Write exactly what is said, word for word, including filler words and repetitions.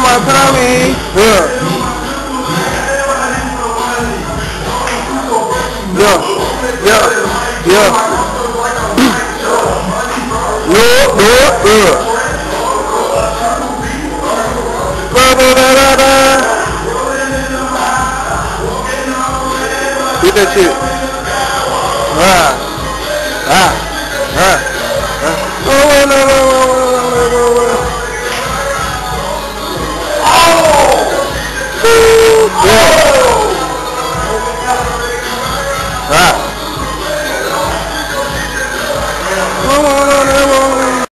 my Tommy. Yeah. Yeah. Yeah. Yeah. Yeah. Yeah. Yeah. Ba ba ba ba ba. Get that shit. Ah. Ah. Ah.